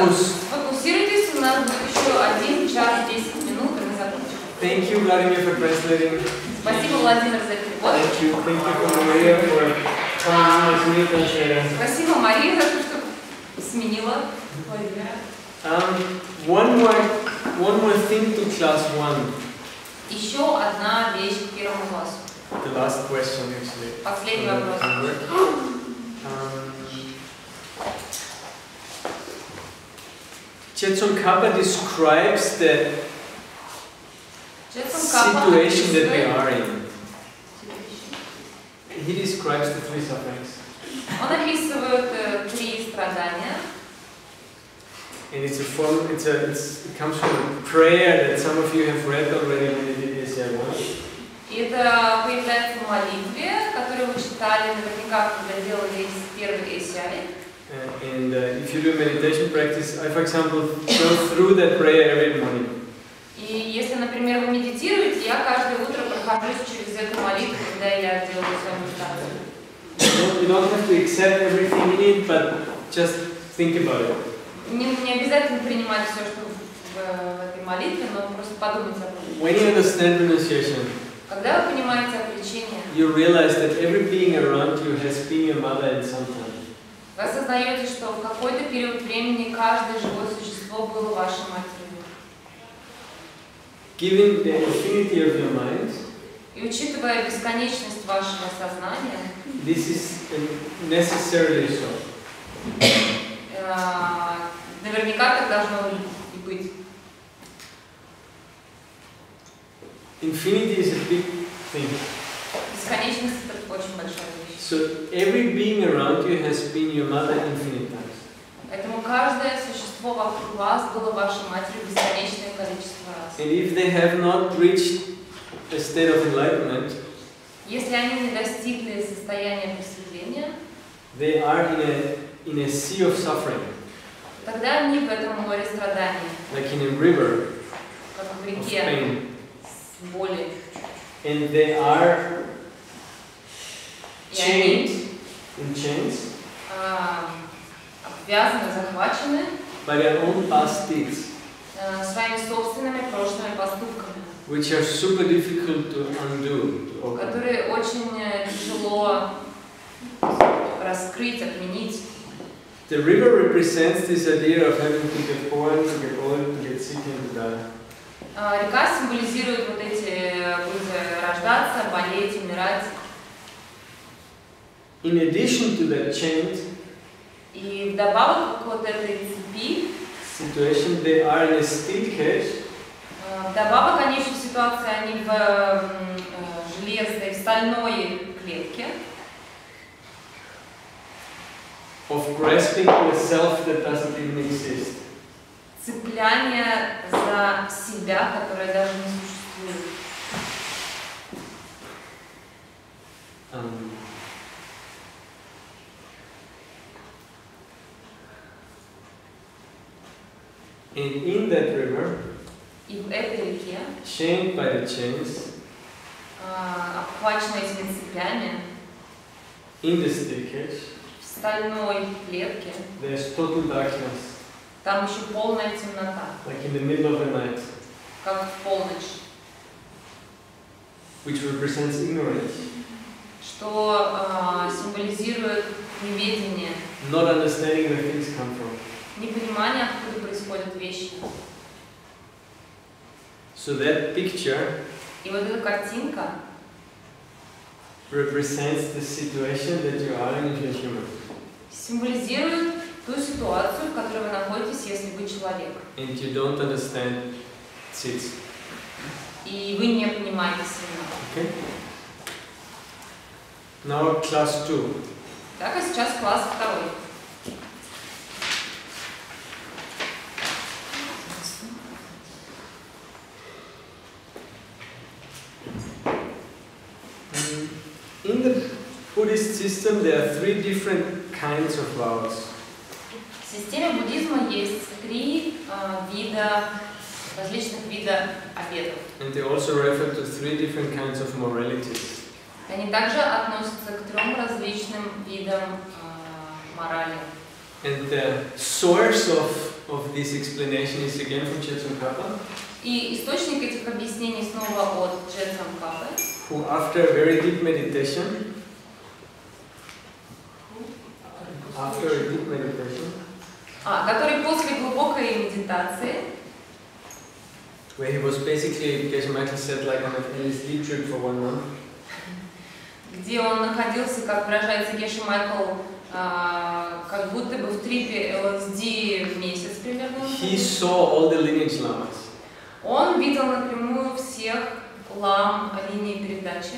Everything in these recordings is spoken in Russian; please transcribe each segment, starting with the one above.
Сфокусируйтесь, у нас будет еще 1 час 10 минут, и мы закончим. Thank you, Vladimir, for translating. Спасибо, Владимир, за перевод. Thank you for Maria for coming as new translator. Спасибо, Мария, за то, что сменила Владимира. One more thing to class 1. Еще одна вещь к первому классу. The last question, actually. Последний вопрос. Jetson Kappa describes the situation that we are in. He describes the 3 sufferings. Он описывает 3 страдания. And it's a form. It comes from a prayer that some of you have read already when you did ACI 1. И это появляется в молитве, которую вы читали наверняка, когда делали первый ACI. And if you do meditation practice, I, for example, go through that prayer every morning. И если, например, вы медитируете, я каждое утро прохожусь через эту молитву, когда я делаю свою медитацию. You don't have to accept everything in it, but just think about it. Не обязательно принимать все, что в этой молитве, но просто подумайте об этом. When you understand renunciation, когда вы понимаете отречение, you realize that every being around you has been your mother at some time. вы осознаете, что в какой-то период времени каждое живое существо было вашей матерью. Given the infinity of your mind, и учитывая бесконечность вашего сознания, this is necessarily so. Наверняка так должно и быть. Infinity is a big thing. Бесконечность — это очень большая вещь. So every being around you has been your mother infinite times. Поэтому каждое существо вокруг вас было вашей матерью бесконечное количество раз. And if they have not reached a state of enlightenment, если они не достигли состояния просветления, they are in a sea of suffering. Тогда они в этом море страданий. Like in a river как в of реке pain. с болью. And they are chained in chains обвязаны, захвачены by their own past deeds, своими собственными прошлыми поступками, which are super difficult to undo, которые очень тяжело раскрыть, отменить. The river represents this idea of having to get born, to get old, to get sick and to die. Река символизирует вот эти рождаться, болеть, умирать. In addition to that chained и вдобавок к вот этой цепи, situation, they are in a steel cage. Вдобавок они еще в ситуации, они в железной, в стальной клетке. Of grasping to a self that doesn't even exist. Цепляние за себя, которое даже не существует. And in that river, и в этой реке, chained by the chains, обхваченной этими цепями, in the steel cage, в стальной клетке, there's total darkness. Там еще полная темнота. Like in the middle of the night. Как в полночь. Which represents ignorance. Что символизирует неведение. Not understanding where things come from. Непонимание, откуда происходят вещи. So that picture и вот эта картинка represents the situation that you are in if you're human. Символизирует ту ситуацию, в которой вы находитесь, если вы человек. And you don't understand it. И вы не понимаете себя. Okay. Now class 2. Так, а сейчас класс 2. In the Buddhist system, there are 3 different kinds of vows. В системе буддизма есть 3 различных вида обетов. And they also refer to 3 different kinds of moralities. Они также относятся к 3 различным видам морали. And the source of this explanation is again from Tsongkhapa, И источник этих объяснений снова от Je Tsongkhapa, who after a very deep meditation, который после глубокой медитации, where he was basically, Geshe Michael said, like on an LSD trip for 1 month. где он находился, как выражается Геше Майкл, как будто бы в трипе ЛСД в месяц примерно. He saw all the lineage lamas. Он видел напрямую всех лам линии передачи.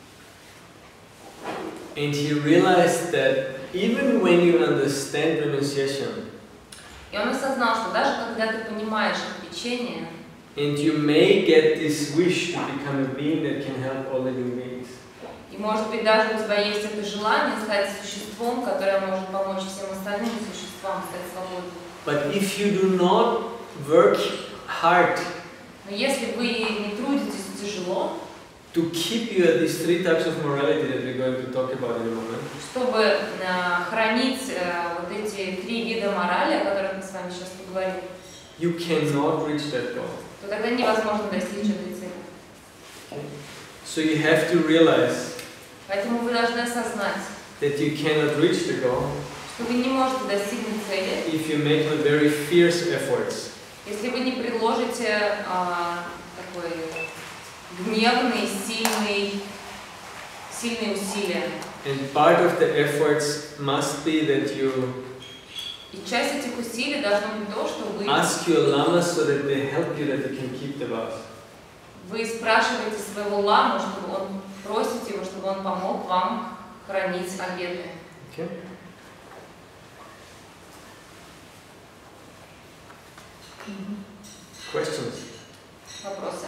And he realized that even when you understand renunciation, И он осознал, что даже когда ты понимаешь отречение, and you may get this wish to become a being that can help all living beings, и может быть даже у тебя есть это желание стать существом, которое может помочь всем остальным существам стать свободными. but if you do not work hard Но если вы не трудитесь тяжело, to keep you at these 3 types of morality that we're going to talk about in a moment, чтобы хранить вот эти 3 вида морали, о которых мы с вами сейчас поговорим, you cannot reach that goal. то тогда невозможно достичь этой цели. So you have to realize Поэтому вы должны осознать, that you cannot reach the goal что вы не можете достигнуть цели, if you make not very fierce efforts. если вы не приложите такой гневный, сильные усилия. And part of the efforts must be that you И часть этих усилий должно быть то, что вы ask your lamas so that they help you, that you can keep the vows. Вы спрашиваете своего ламу, чтобы он просите его, чтобы он помог вам хранить обеты. Okay? Questions? Вопросы?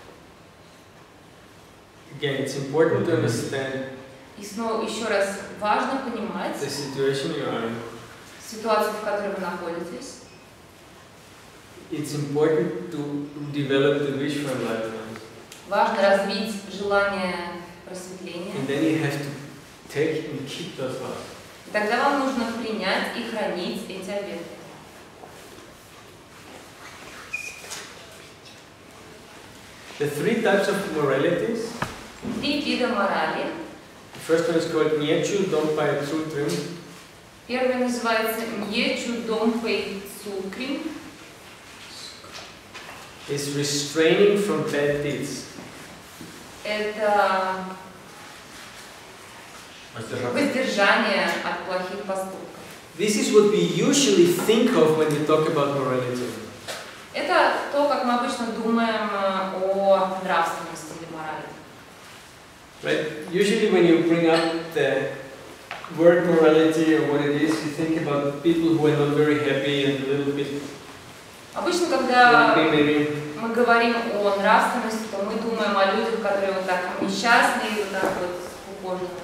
Again, it's important to understand И снова еще раз важно понимать the situation you are in. ситуацию, в которой вы находитесь. It's important to develop the wish for enlightenment. Важно развить желание просветления. And then you have to take and keep those vows. И тогда вам нужно принять и хранить эти обеты. The 3 types of moralities. 3 вида морали. The first one is called Nyechu Dompai Tsutrim. Первый называется Ньечу Домпэй Цукрим. Is restraining from bad deeds. Это воздержание от плохих поступков. This is what we usually think of when we talk about morality. Это то, как мы обычно думаем о нравственности или морали. Right? Usually when you bring up the word morality or what it is, you think about people who are not very happy and a little bit Обычно, когда grumpy maybe. мы говорим о нравственности, то мы думаем о людях, которые вот так несчастные, вот так вот скукожены.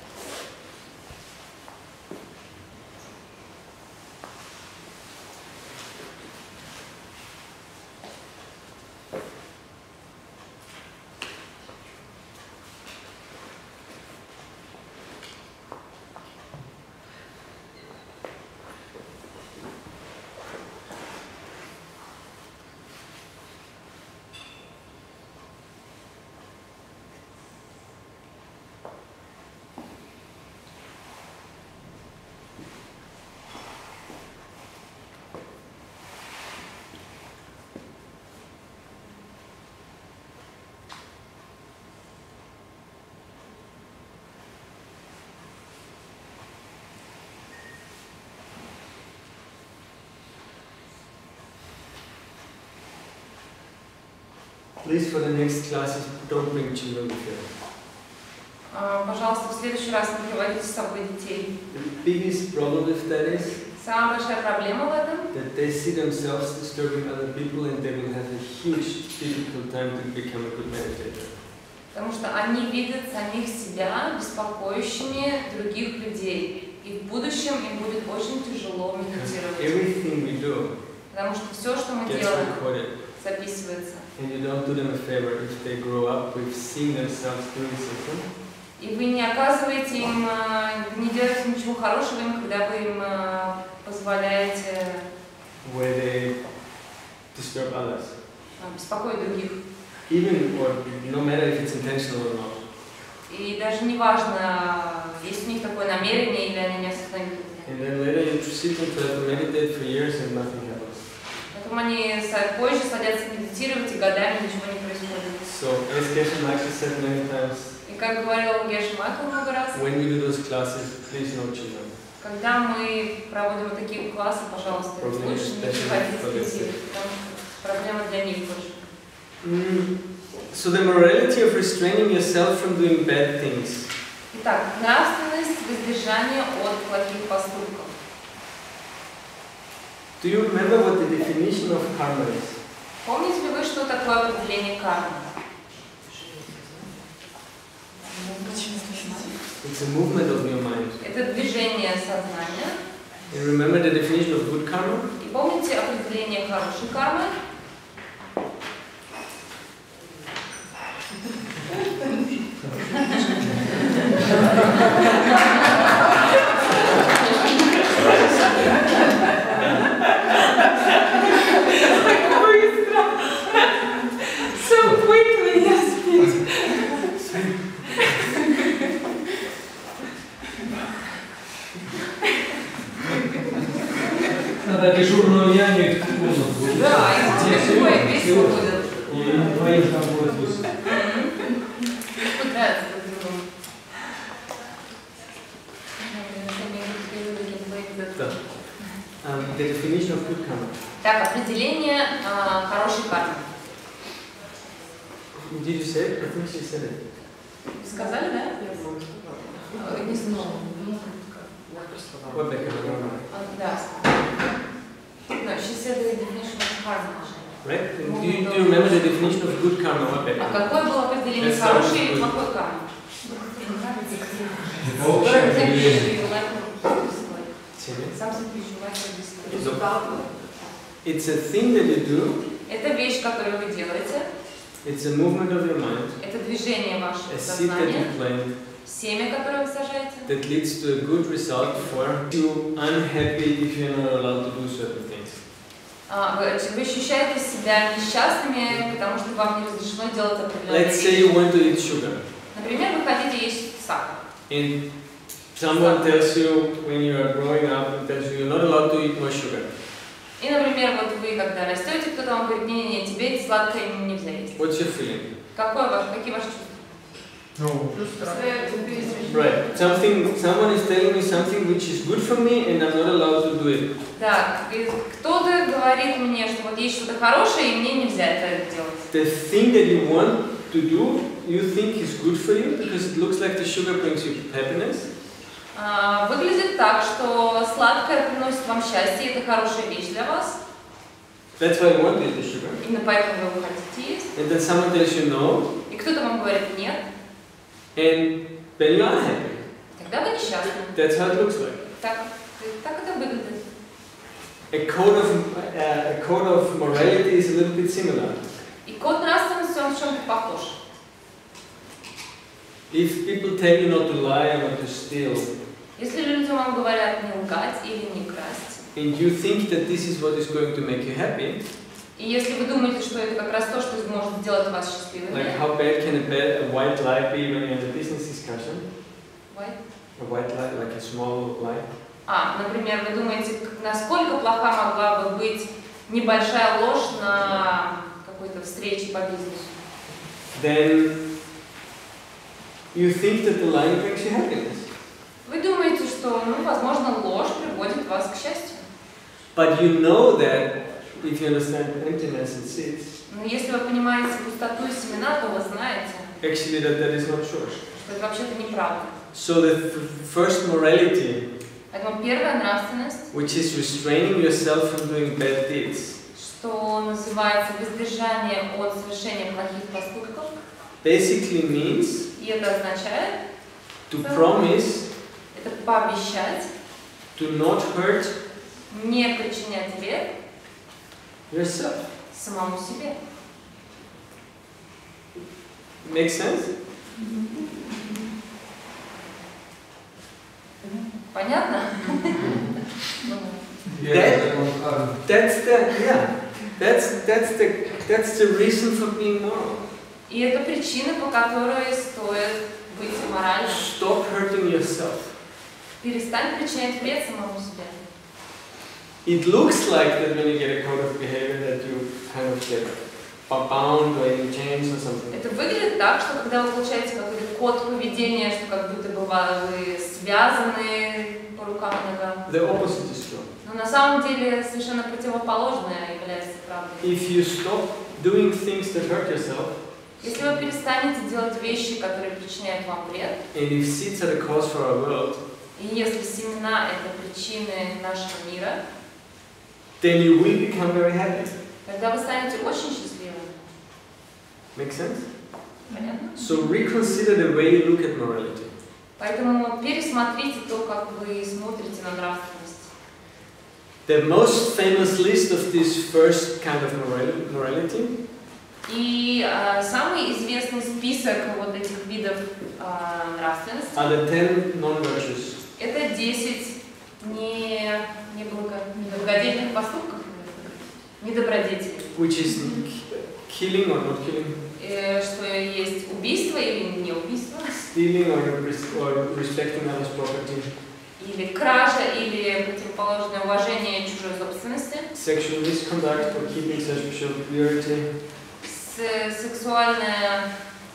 Please, for the next classes, don't bring children with you. Пожалуйста, в следующий раз не приводите с собой детей. The biggest problem with that is Самая большая проблема в этом, that they see themselves disturbing other people and they will have a huge difficult time to become a good meditator. потому что они видят самих себя беспокоящими других людей. И в будущем им будет очень тяжело медитировать. Everything we do Потому что все, что мы gets делаем, recorded. записывается. And you don't do them a favor if they grow up with seeing themselves doing something. И вы не оказываете им, не делаете ничего хорошего им, когда вы им позволяете Where they беспокоить других. Even or no matter if it's intentional or not. И даже не важно, есть у них такое намерение или они неосознанно. And then later you sit and try to meditate for years and nothing happens. Потом они позже садятся медитировать и годами ничего не происходит. So as Geshe Michael said many times, И как говорил Геше Майкл много раз, when we do those classes, please no children. когда мы проводим вот такие классы, пожалуйста, лучше не приводить детей, потому что проблема для них больше. So the morality of restraining yourself from doing bad things. Итак, нравственность воздержания от плохих поступков. Do you remember what the definition of karma is? Помните ли вы, что такое определение кармы? It's a movement of your mind. Это движение сознания. And remember the definition of good karma? И помните определение хорошей кармы? Надо дежурную няню и комнату. Да, и будет весь будет. И двоих там будет выше. Мне нравится друг другу. The definition of good karma. Так, определение хорошей кармы. Did you say it? I think she said it. Сказали, да? Не знаю. What back Да. No, she said the definition of karma. Right? Do you remember the definition of good karma? What back? А какое было определение хорошей и плохой кармы? It's a thing that you do. Это вещь, которую вы делаете. It's a movement of your mind. Это движение вашего A seed that сознания. you plant. Семя, которое вы сажаете. That leads to a good result for you unhappy if you're not allowed to do certain things. Вы ощущаете себя несчастными, потому что вам не разрешено делать определенные Let's say you want to eat sugar. Например, вы хотите есть сахар. And someone tells you when you are growing up and tells you you're not allowed to eat more sugar. И, например, вот вы, когда растете, кто-то вам говорит, не, тебе эти сладкое нельзя есть. What's your feeling? Какие ваши чувства? Right. Someone is telling me something which is good for me and I'm not allowed to do it. Да, кто-то говорит мне, что вот есть что-то хорошее, и мне нельзя это делать. The thing that you want to do, you think is good for you because it looks like the sugar brings you happiness. Выглядит так, что сладкое приносит вам счастье, это хорошая вещь для вас. That's why you want to eat the sugar. Именно поэтому вы его хотите есть. And then someone tells you no. И кто-то вам говорит нет. And then you are unhappy. Тогда вы несчастны. That's how it looks like. Так это выглядит. A code of morality is a little bit similar. И код нравственности, он в чем-то похож. If people tell you not to lie or not to steal, Если люди вам говорят не лгать или не красть, and you think that this is what is going to make you happy, и если вы думаете, что это как раз то, что может сделать вас счастливыми, like how bad can a white lie be when you're in a business discussion? White? A white lie, like a small lie. Например, вы думаете, насколько плоха могла бы быть небольшая ложь на какой-то встрече по бизнесу? Then you think that the lie brings you happiness. Вы думаете, что, возможно, ложь приводит вас к счастью. But you know that if you understand emptiness and seeds, Но если вы понимаете пустоту и семена, то вы знаете, actually that is not true. что это вообще-то неправда. So the first morality, Поэтому первая нравственность, which is restraining yourself from doing bad deeds, что называется воздержание от совершения плохих поступков, basically means и это означает, to promise это пообещать, to not hurt не причинять вред yourself. самому себе. Make sense? Понятно? That's the That's the reason for being moral. И это причина, по которой стоит быть моральным. Stop hurting yourself. Перестань причинять вред самому себе. It looks like that when you get a code of behavior that you kind of get bound or in chains or something. Это выглядит так, что когда вы получаете какой-то код поведения, что как будто бы вы связаны по рукам и ногам. The opposite is true. Но на самом деле совершенно противоположное является правдой. If you stop doing things that hurt yourself, Если вы перестанете делать вещи, которые причиняют вам вред, and if seeds are the cause for our world, и если семена — это причины нашего мира, then you will become very happy. тогда вы станете очень счастливы. Make sense? Понятно? So reconsider the way you look at morality. Поэтому пересмотрите то, как вы смотрите на нравственность. The most famous list of this first kind of morality И самый известный список вот этих видов нравственности are the 10 non-virtues. — это 10 недобродетельных поступков, недобродетелей. Which is killing or not killing, Что есть убийство или не убийство, stealing or respecting others' property, или кража, или противоположное уважение чужой собственности, sexual misconduct or keeping sexual purity, сексуальная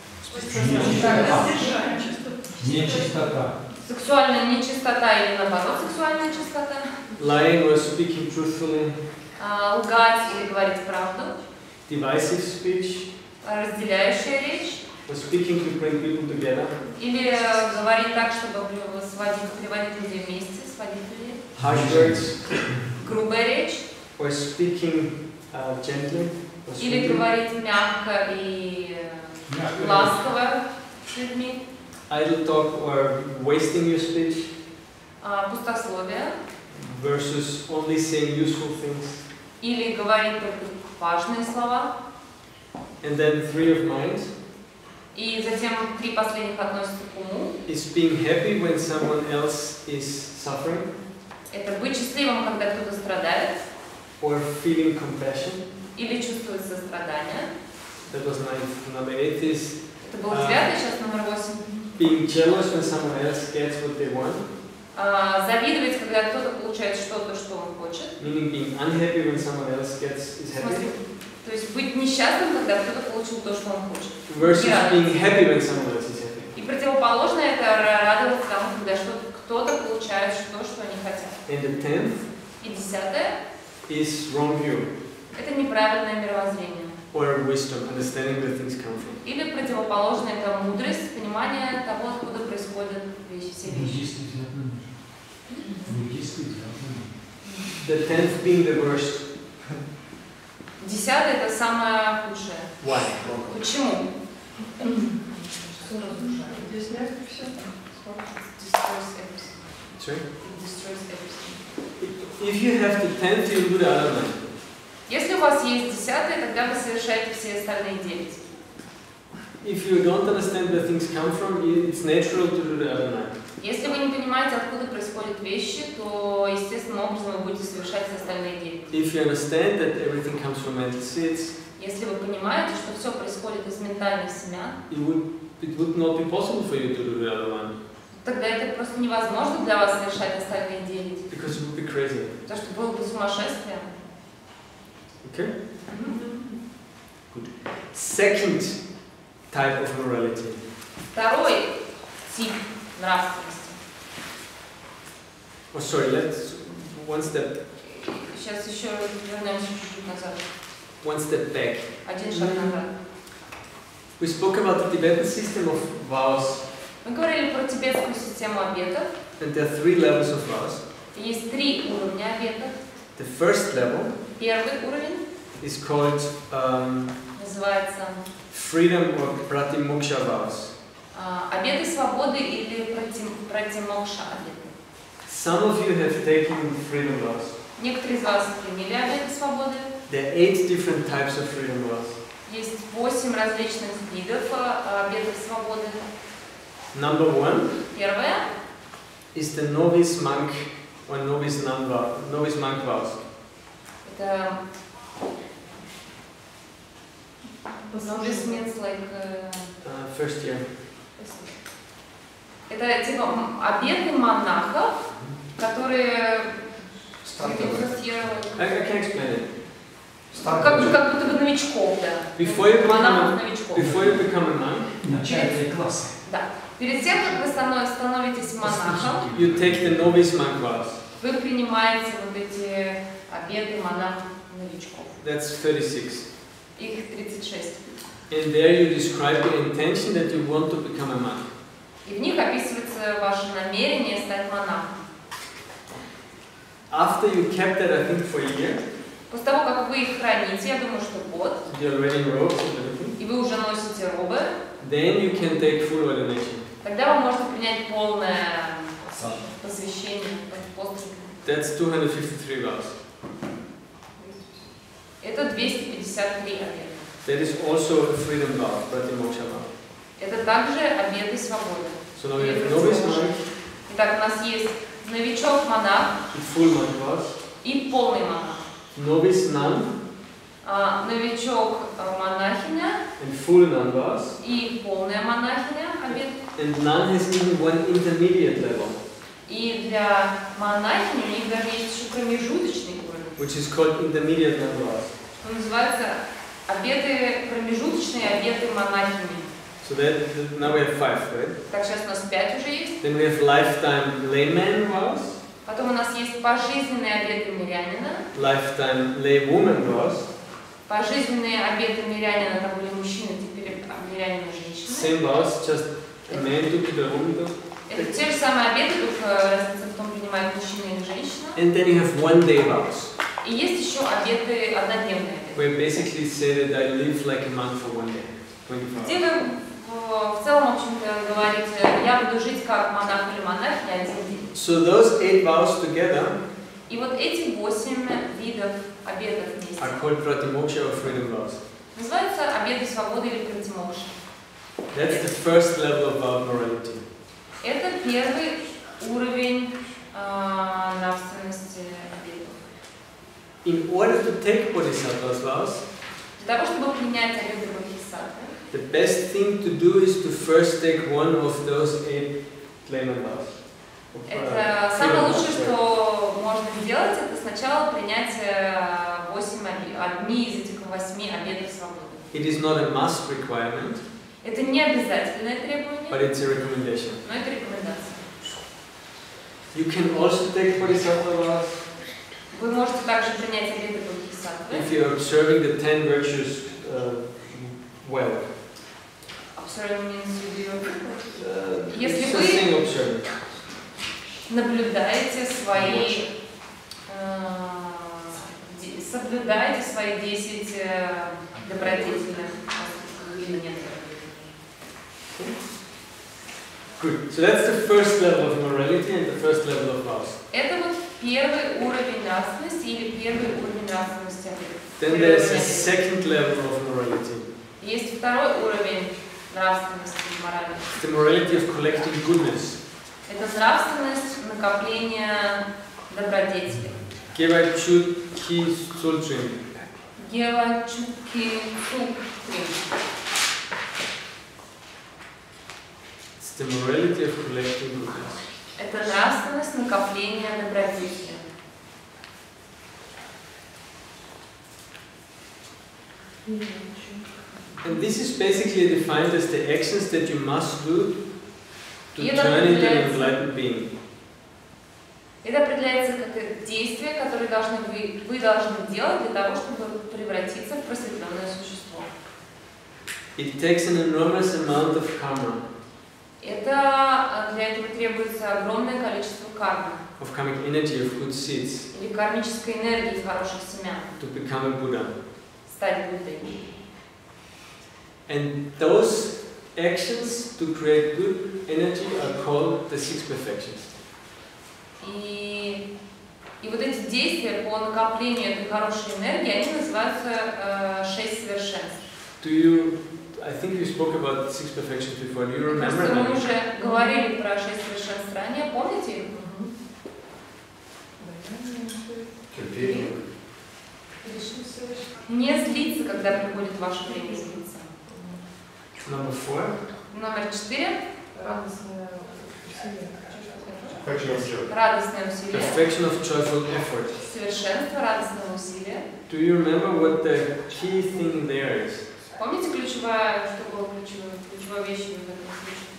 Нечистота. сексуальная нечистота или наоборот сексуальная чистота, lying or speaking truthfully, лгать или говорить правду, divisive speech, разделяющая речь, or speaking to bring people together, или говорить так, чтобы приводить людей вместе, сводить людей, harsh words, грубая речь, or speaking gently or или sweetly, говорить мягко и ласково с людьми, idle talk or wasting your speech, пустословие, versus only saying useful things. или говорить только важные слова. And then 3 of mind И затем 3 последних относятся к уму. is being happy when someone else is suffering, Это быть счастливым, когда кто-то страдает, or feeling compassion. или чувствовать сострадание. That was 9. Number 8 is Это был 9, сейчас номер 8. being jealous when someone else gets what they want, Завидовать, когда кто-то получает что-то, что он хочет. meaning being unhappy when someone else is В смысле, happy, то есть быть несчастным, когда кто-то получил то, что он хочет. versus Yeah. being happy when someone else is happy. И противоположное — это радоваться тому, когда кто-то получает то, что они хотят. And the 10th И 10 is wrong view, — это неправильное мировоззрение. or wisdom, understanding where things come from. Или противоположное — это мудрость, понимание того, откуда происходят вещи, все вещи. The 10th being the worst. 10 — это самое худшее. Why? Почему? Sorry? If you have the 10th, you'll do the other 9. Если у вас есть 10, тогда вы совершаете все остальные 9. If you don't understand where things come from, it's natural to do the other 9. Если вы не понимаете, откуда происходят вещи, то естественным образом вы будете совершать все остальные 9. If you understand that everything comes from mental seeds, Если вы понимаете, что все происходит из ментальных семян, it would not be possible for you to do the other 1, тогда это просто невозможно для вас совершать остальные 9. because it would be crazy. Потому что было бы сумасшествие. Okay? Good. Second type of morality. Второй тип нравственности. Oh, sorry, let's one step Сейчас еще вернемся чуть-чуть назад. one step back. Один шаг назад. We spoke about the Tibetan system of vows, Мы говорили про тибетскую систему обетов. and there are 3 levels of vows. Есть 3 уровня обетов. The first level Первый уровень is called называется freedom or pratimoksha vows. обеты свободы или пратимокша обеты. Some of you have taken freedom vows. Некоторые из вас приняли обеты свободы. There are 8 different types of freedom vows. Есть 8 различных видов обетов свободы. Number 1 Первое is the novice monk or novice monk vows. это So this means like... first year. Это типа обеты монахов, которые... I can explain it. Как будто бы новичков, да. Before you Монахов-новичков. become a monk, Начальные классы. Да. Перед тем, как вы становитесь монахом, you take the novice monk vows. вы принимаете вот эти обеты монахов-новичков. That's 36. Их 36. And there you describe your intention that you want to become a monk. И в них описывается ваше намерение стать монахом. After you kept that, I think, for a year, После того, как вы их храните, я думаю, что год, you're wearing robes and everything, и вы уже носите робы, then you can take full ordination. тогда вы можете принять полное посвящение, постриг. That's 253 vows. Это 253 обета. That is also a freedom vow, pratimoksha vow. Это также обеты свободы. So now we have novice monk, Итак, у нас есть новичок-монах full monk vows, и полный монах. novice nun, Новичок-монахиня and full nun vows. и полная монахиня обет. And nun has even one intermediate level, И для монахини у них даже есть еще промежуточный уровень, which is called intermediate nun vows. что называется обеты промежуточные обеты монахини. So that now we have 5, right? Так, сейчас у нас 5 уже есть. Then we have lifetime layman vows, Потом у нас есть пожизненные обеты мирянина. lifetime laywoman vows, Пожизненные обеты мирянина, там были мужчины, теперь мирянина женщины. same vows, just a man took it, a woman took. Это те же самые обеты, только разница в том, принимают мужчина или женщина. And then you have one day vows, И есть еще обеты, однодневные обеты. where you basically say that I live like a monk for one day, 24 Где hours. вы в целом, в общем-то, говорите, я буду жить как монах или монахиня один день. So those 8 vows together И вот эти 8 видов обетов вместе are called pratimoksha or freedom vows. называются обеты свободы или пратимокша. That's the first level of vow morality. Это первый уровень нравственности обетов. In order to take bodhisattva's vows, Для того, чтобы принять обеты бодхисаттвы, the best thing to do is to first take one of those 8 layman vows. это самое лучшее, что можно сделать, это сначала принять одни из этих 8 обетов свободы. It is not a must requirement, Это не обязательное требование, but it's a recommendation. но это рекомендация. You can also take bodhisattva vows Вы можете также принять обеты бодхисаттвы, if you're observing the 10 virtues well. observing means you It's Если a вы thing observing. наблюдаете соблюдаете свои 10 добродетельных или нет. Good. So that's the first level of morality and the first level of vows. Это вот первый уровень нравственности или первый уровень нравственности. Then there's a second level of morality. Есть второй уровень нравственности и морали. It's the morality of collecting goodness. Это нравственность накопления добродетели. Gevachuki Sultrim. Гевачуки Цукри. It's the morality of collecting goodness. Это нравственность накопления добродетели. And this is basically defined as the actions that you must do to И turn into an это enlightened being. Это определяется как действия, которые вы должны делать для того, чтобы превратиться в просветленное существо. It takes an enormous amount of karma, Для этого требуется огромное количество кармы of karmic energy, of good seeds, или кармической энергии хороших семян, to become a Buddha. стать Буддой. And those actions to create good energy are called the 6 perfections. И вот эти действия по накоплению этой хорошей энергии, они называются 6 совершенств. I think we spoke about 6 perfections before. Do you remember Просто мы them? уже говорили про 6 совершенств ранее, помните их? Терпение. Не злиться, когда приходит ваше время злиться. Number 4. Номер 4. Радостное усилие. Радостное усилие. Perfection of joyful effort. Совершенство радостного усилия. Do you remember what the key thing there is? Помните ключевая, что была ключевая вещь в этом случае?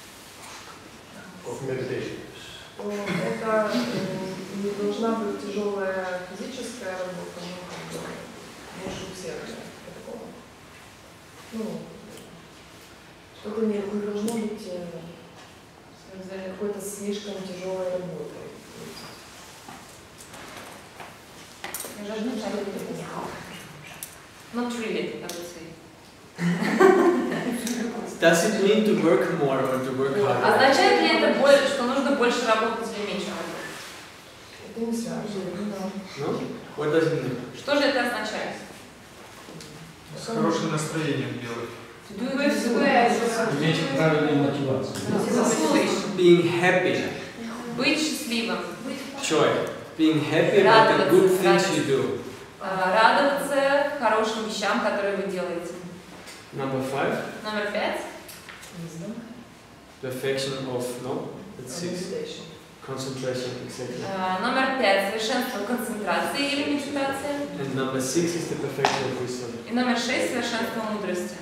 Of meditation. Это не должна быть тяжелая физическая работа, но как бы больше усердия такого. Ну, что-то не должно быть какой-то слишком тяжелой работой. Not really, I would say. Does it mean to work more or to work harder? Означает ли это, что нужно больше работать или меньше работать? Это не связано. No? What does it mean? Что же это означает? С хорошим настроением делать. Иметь правильную мотивацию. Being happy. Быть счастливым. Joy. Being happy about the good things you do. Радоваться хорошим вещам, которые вы делаете. Number 5. Номер 5. Perfection of, no? That's 6. Concentration, exactly. Номер 5. Совершенство концентрации или медитация. And number 6 is the perfection of wisdom. И номер 6. Совершенство мудрости.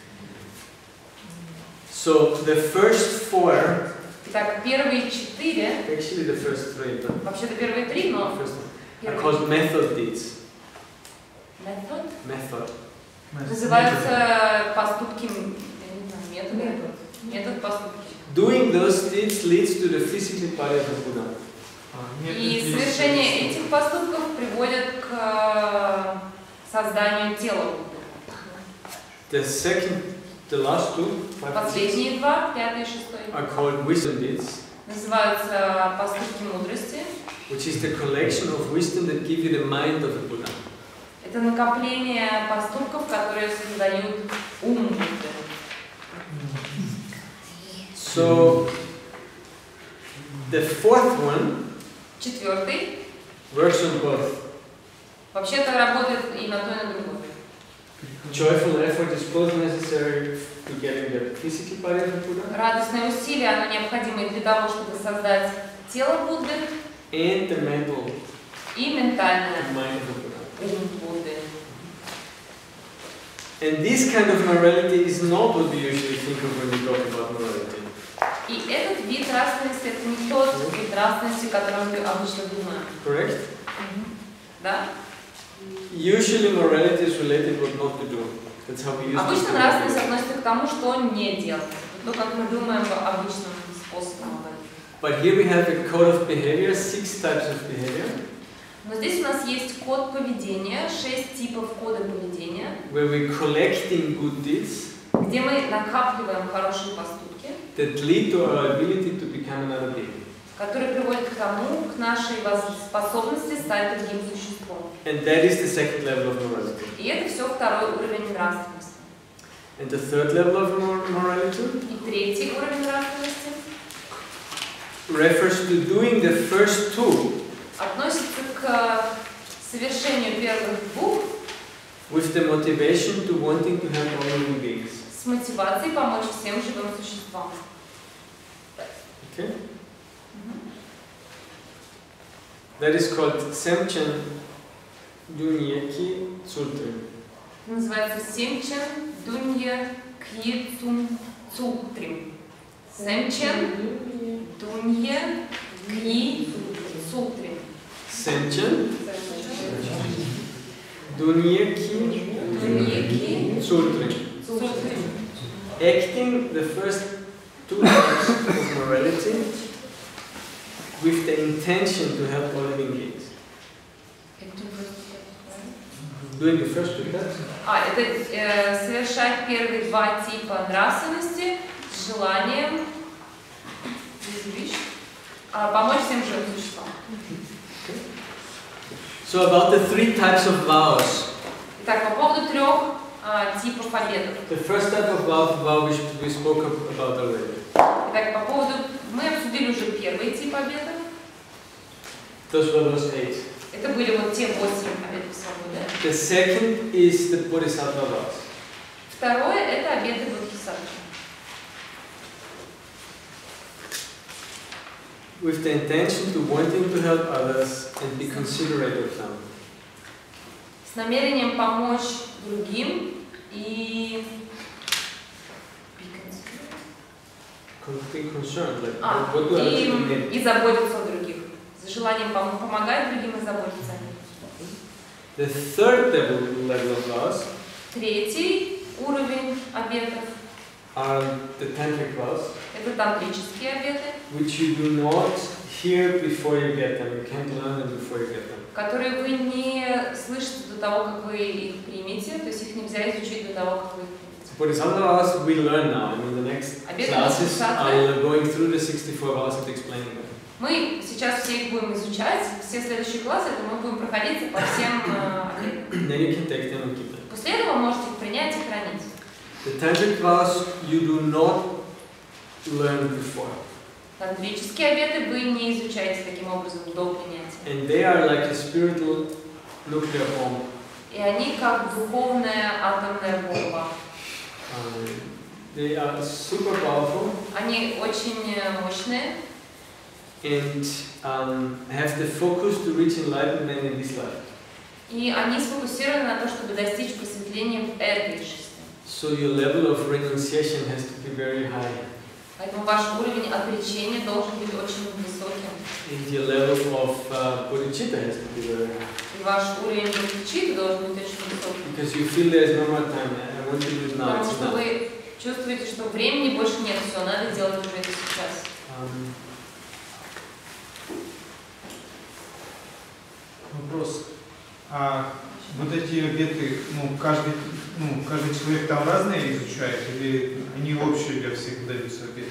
So the first 4, Итак, первые 4, actually the first 3, but вообще-то первые 3, но first are первые called method deeds. Method? Method. Называются поступки, я не знаю, метод поступки. Doing those deeds leads to the physical body of the Buddha. И совершение этих поступков приводит к созданию тела Будды. The last 2, 5 and 6, Последние 2, 5 и 6, are called wisdom deeds, называются поступки мудрости. which is the collection of wisdom that give you the mind of the Buddha. Это накопление поступков, которые создают ум Будды. So the fourth one Четвертый, works on both. вообще-то работает и на то, и на другое. Joyful effort is both necessary to getting the physical body of the Buddha Радостное усилие, оно необходимо и для того, чтобы создать тело Будды, and the mental и ментальное mind of the Buddha. ум Будды. And this kind of morality is not what we usually think of when we talk about morality. И этот вид нравственности, это не тот вид нравственности, о котором мы обычно думаем. Correct? Да? Usually morality is related what not to do. That's how we use Обычно it. нравственность относится к тому, что не делать. То, как мы думаем обычным способом об этом. But here we have a code of behavior, 6 types of behavior, Но здесь у нас есть код поведения, 6 типов кода поведения, where we're collecting good deeds где мы накапливаем хорошие поступки, that lead to our ability to become another being. которые приводят к тому, к нашей способности стать другим существом. And that is the second level of morality. И это все второй уровень нравственности. And the third level of morality И третий уровень нравственности refers to doing the first 2 относится к совершению первых 2 with the motivation to wanting to help all living beings. с мотивацией помочь всем живым существам. Okay? That is called Semchen Dunyeki Tsultrim. Называется Семчен Дунья Кьи Цултрим. Семчен Дунья Кьи Цултрим. Semchen Dunyeki Дуньяки Tsultrim. Цултрим. Acting the first 2 types of morality with the intention to help all living beings. Doing the first 2 types. Это совершать первые 2 типа нравственности с желанием помочь всем живым существам. So about the 3 types of vows. Итак, по поводу 3 типов обетов. The first type of vow we spoke about already. Итак, по поводу... Мы обсудили уже первый тип обетов. Those were those 8. Это были вот те 8 обетов свободы. The second is the Bodhisattva vows. Второе – это обеты Бодхисаттвы. With the intention to wanting to help others and be considerate of them. С намерением помочь другим и Be concerned, like what do I need? и заботиться о других. С желанием помогать другим и заботиться о них. The third level of vows Третий уровень обетов are the tantric vows, – это тантрические обеты, which you do not hear before you get them. You can't learn them before you get them. которые вы не слышите до того, как вы их примете, то есть их нельзя изучить до того, как вы их примете. Bodhisattva vows we learn now. I mean, the next classes are going through the 64 vows and explaining them. Мы сейчас все их будем изучать, все следующие классы, это мы будем проходить по всем обетам. Then you can take them and keep them. После этого вы можете их принять и хранить. The tantric vows you do not learn before. Тантрические обеты вы не изучаете таким образом до принятия. And they are like a spiritual nuclear bomb. И они как духовная атомная бомба. They are super powerful Они очень мощные and have the focus to reach enlightenment in this life. и они сфокусированы на то, чтобы достичь просветления в этой жизни. So your level of renunciation has to be very high. Поэтому ваш уровень отречения должен быть очень высоким. And your level of bodhicitta has to be very high. И ваш уровень бодхичитты должен быть очень высоким. Because you feel there is no more time. I want to do it now. Потому It's что enough. вы чувствуете, что времени больше нет, все, надо делать уже это сейчас. Вопрос. А вот эти обеты, каждый человек там разные изучает, или они общие для всех даются обеты?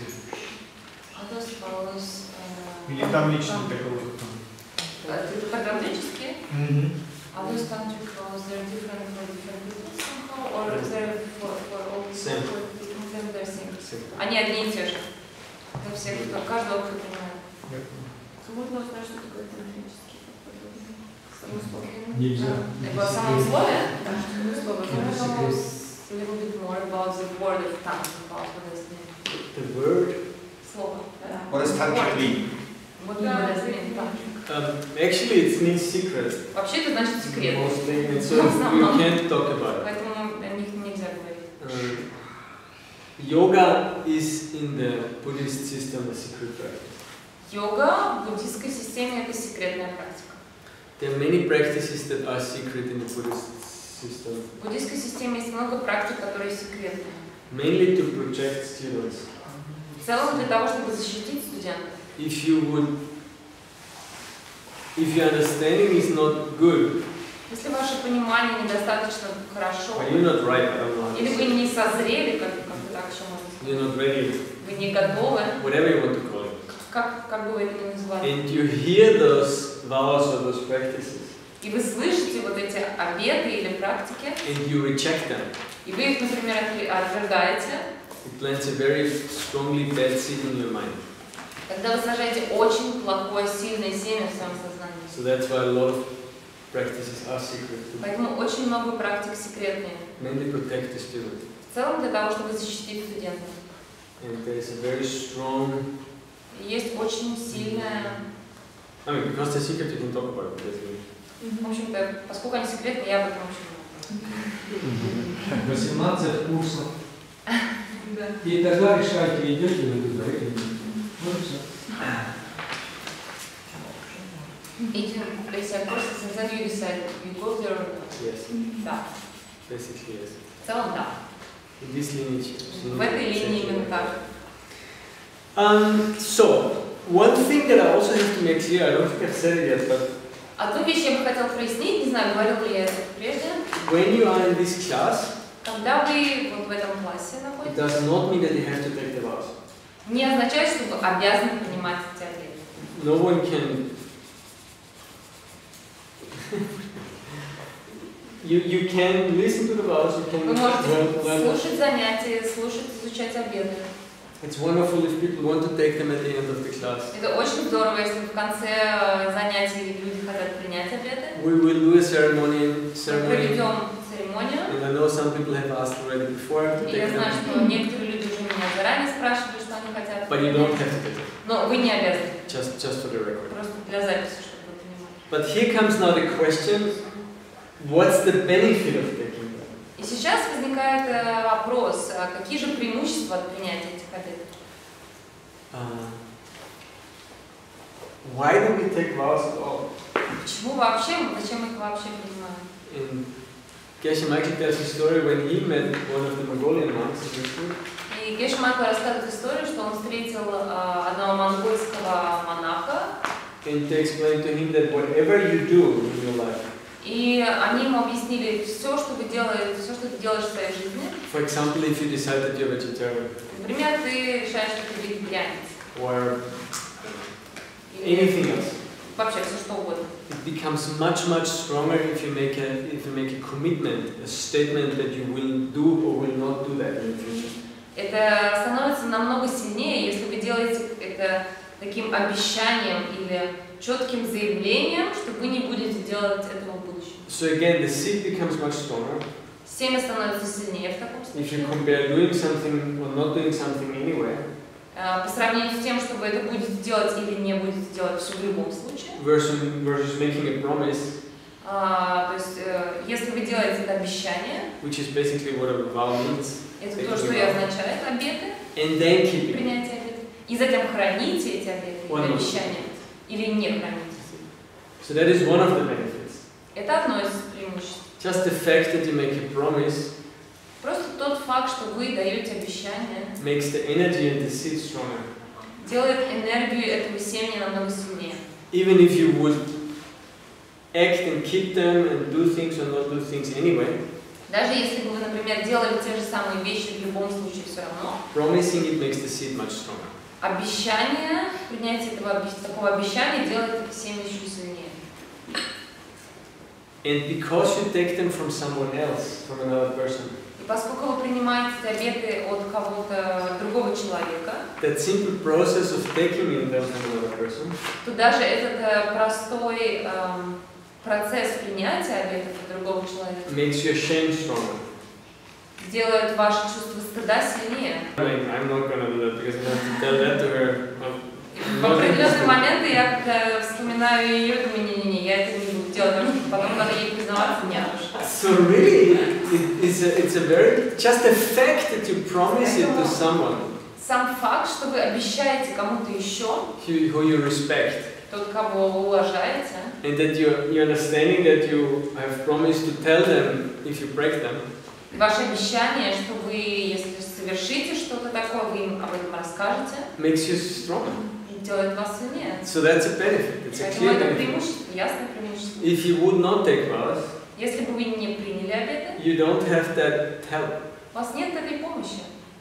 Или там лично для кого-то там? Это тантрические? Are those tantric vows, they're different for different people somehow, or they're for all people, Same. for them they're same? Они одни и те же. Для всех, каждого, кто принимает. Можно узнать, что такое тантрический? Само слово. Нельзя. Это само слово? Да, слово. Это Can секрет. a little bit more about the word of tantra, about what does it mean? The word? Слово, да? What does tantric mean? What does it mean, tantric? Actually, it means secret. Вообще это значит секрет. Mostly, so you can't talk about it. Поэтому о них нельзя говорить. Yoga is in the Buddhist system a secret practice. Йога в буддийской системе это секретная практика. There are many practices that are secret in the Buddhist system. В буддийской системе есть много практик, которые секретные. Mainly to protect students. В целом для того, чтобы защитить студентов. If your understanding is not good, Если ваше понимание недостаточно хорошо, or you're not right, I don't know. или вы не созрели, как так еще можно сказать, You're not ready, вы не готовы, whatever you want to call it. как бы вы это ни называли, And you hear those vows or those practices, и вы слышите вот эти обеты или практики, and you reject them, и вы их, например, отвергаете, it plants a very strongly bad seed in your mind. тогда вы сажаете очень плохое, сильное семя в своем сознании. So that's why a lot of practices are secret. Поэтому очень много практик секретные. Mainly protect the student. В целом для того, чтобы защитить студентов. And there is a very strong. Есть очень сильная. I mean, because they're secret, you can talk about it. Basically. В общем-то, поскольку они секретные, я об этом очень много. 18 курсов. И тогда решайте, идете вы туда или нет. Вот и все. Если я просто then you decide, you go there or not. Yes. Да. Basically, yes. В целом, да. In this lineage. В этой линии именно так. So, one thing that I also have to make clear, I don't think I've said it yet, but Одну вещь я бы хотела прояснить, не знаю, говорил ли я это прежде. when you are in this class, Когда вы вот в этом классе it находитесь, does not mean that you have to take the vows. не означает, что вы обязаны принимать эти обеты. No one can. You can listen to the vows, you can Вы можете learn слушать занятия, слушать, изучать обеты. It's wonderful if people want to take them at the end of the class. Это очень здорово, если в конце занятий люди хотят принять обеты. We will do a ceremony. Проведем церемонию. And I know some people have asked already before to И take я знаю, them. что некоторые люди уже меня заранее спрашивали, что они хотят. But you don't have to take them. Но вы не обязаны. Just for the record. Просто для записи, чтобы вы понимали. But here comes now the question: what's the benefit of taking them? И сейчас возникает вопрос, какие же преимущества от принятия этих обетов? Why do we take vows at all? Почему вообще, зачем их вообще принимаем? And Geshe Michael tells a story when he met one of the Mongolian monks in his group. И Геше Майкл рассказывает историю, что он встретил одного монгольского монаха. And they explained to him that whatever you do in your life, И они ему объяснили все, что ты делаешь в своей жизни. for example, if you decide that you're vegetarian, Например, ты решаешь, что ты вегетарианец. or Или anything else, вообще все что угодно. it becomes much stronger if you make a commitment, a statement that you will do or will not do that in the future. Это становится намного сильнее, если вы делаете это таким обещанием или четким заявлением, что вы не будете делать этого в будущем. So again, the seed becomes much stronger. Семя становится сильнее в таком If случае. you compare doing something or not doing something anyway, По сравнению с тем, что вы это будете делать или не будете делать все в любом случае. versus making a promise, То есть, если вы делаете это обещание, which is basically what a vow means, это то, что и означает обеты, and then keep it. принятие обетов, и затем храните эти обеты или обещания, или не храните. So that is one of the benefits. Это одно из преимуществ. Just the fact that you make a promise Просто тот факт, что вы даете обещание, makes the energy and the seed stronger. делает энергию этого семени намного сильнее. Even if you would act and keep them and do things or not do things anyway, Даже если бы вы, например, делали те же самые вещи, в любом случае все равно, promising it makes the seed much stronger. обещание, принятие такого обещания делает это семя еще сильнее. And because you take them from someone else, from another person, И поскольку вы принимаете эти обеты от кого-то другого человека, that simple process of taking them from another person то даже этот простой процесс принятия обетов от другого человека makes your shame stronger. делает ваше чувство стыда сильнее. I'm not gonna do that because I have to tell that to her. И в определенные моменты я когда вспоминаю ее, думаю, не-не-не, я это не буду делать, потому что потом надо ей признаваться, нет уж. So really, it's a very just the fact that you promise it to someone Сам факт, что вы обещаете кому-то еще, who you respect, тот, кого вы уважаете, and that you're understanding that you have promised to tell them if you break them, ваше обещание, что вы, если совершите что-то такое, вы им об этом расскажете, makes you stronger. делает вас сильнее. So that's a benefit. It's a Поэтому clear это benefit. преимущество, ясное преимущество. If you would not take vows, Если бы вы не приняли обеты, you don't have that help. у вас нет этой помощи.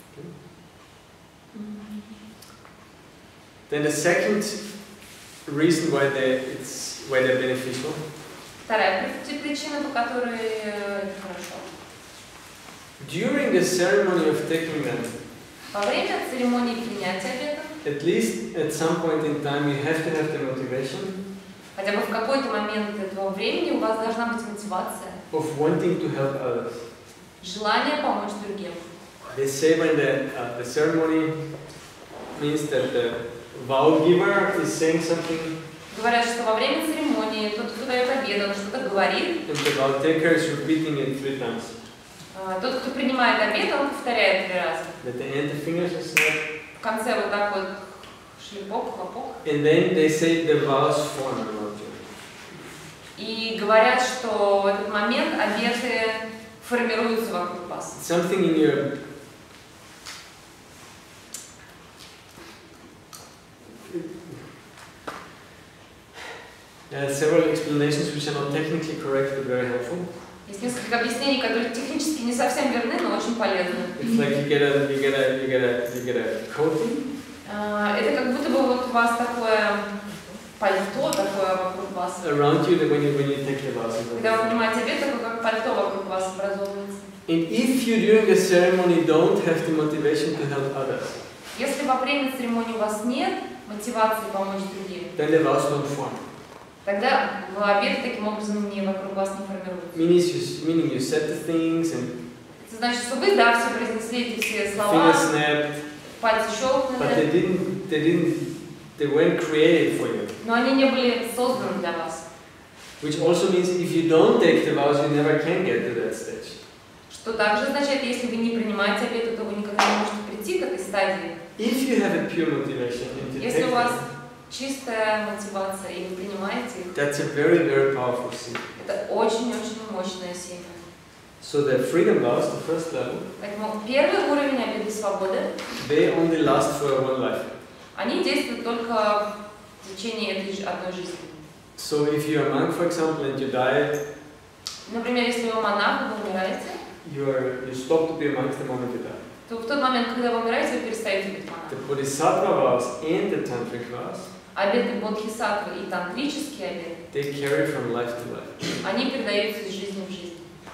Then the second reason why they're beneficial Вторая причина, по которой это хорошо. during the ceremony of taking them, Во время церемонии принятия обетов, at least at some point in time, you have to have the motivation хотя бы в какой-то момент этого времени у вас должна быть мотивация, of wanting to help others. желание помочь другим. They say when the ceremony means that the vow giver is saying something Говорят, что во время церемонии тот, кто дает обет, он что-то говорит, and the vow taker is repeating it 3 times. Тот, кто принимает обет, он повторяет 3 раза. At the end, the fingers are snapped, В конце вот так вот шлепок, хлопок. and then they say the vows form around you. И говорят, что в этот момент обеты формируются вокруг вас. Something in your several explanations which are not technically correct but very helpful. Есть несколько объяснений, которые технически не совсем верны, но очень полезны. It's like you get a coating, Это как будто бы вот у вас такое пальто такое вокруг вас. around you when you take the vows. Когда вы принимаете обет, такое как пальто вокруг вас образовывается. And if you during the ceremony don't have the motivation to help others, Если во время церемонии у вас нет мотивации помочь другим, then the vows don't form. тогда обеты таким образом не вокруг вас не формируются. Meaning you said the things and Это значит, что вы, да, все произнесли эти все fingers слова, snapped, пальцы but щелкнули, they weren't created for you. но они не были созданы для вас. Which also means if you don't take the vows, you never can get to that stage. Что также означает, если вы не принимаете обеты, то вы никогда не можете прийти к этой стадии. If you have a pure motivation and you Если take у вас them, чистая мотивация и вы принимаете их, that's a very, very powerful seed. это очень-очень мощное семя. So the freedom vows, the first level, Поэтому первый уровень обеты свободы, they only last for one life. они действуют только в течение этой одной жизни. So if you're a monk, for example, and you die, Например, если вы монах, вы умираете, you stop to be a monk the moment you die. то в тот момент, когда вы умираете, вы перестаете быть The монахом. bodhisattva vows and the tantric vows, Обеты бодхисаттвы и тантрические обеты, they carry from life to life. они передаются из жизни в жизнь.